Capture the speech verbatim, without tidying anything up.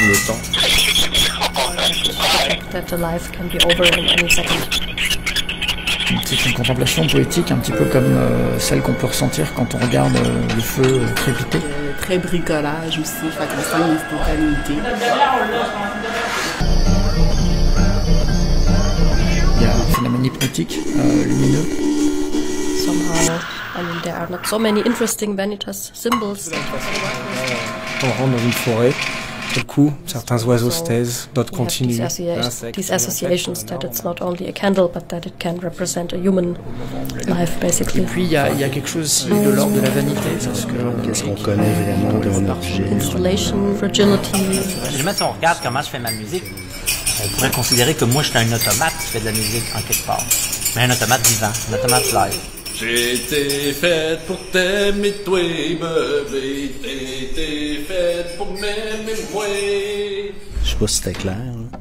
le temps. C'est une contemplation poétique un petit peu comme euh, celle qu'on peut ressentir quand on regarde euh, le feu euh, crépiter. Euh, très bricolage aussi, fait qu'on sent une spontanéité. Il y a un phénomène hypnotique, euh, lumineux. Somehow, I mean, there are not so many interesting vanitas symbols. On rentre dans une forêt. Tout coup, certains oiseaux se taisent, d'autres continuent. These associations that it's not only a candle, but that it can represent a human life, basically. Et puis il y a, il y a quelque chose aussi de l'ordre de la vanité, parce que qu'est-ce qu'on connaît vraiment de mon objet? Installation, fragility. Jamais si on regarde comment je fais ma musique, on pourrait considérer que moi je suis un automate qui fait de la musique en quelque part, mais un automate vivant, un automate live. J'ai été faite pour t'aimer, toi, bébé. J'ai été faite pour m'aimer, moi. Je sais pas si c'était clair, là.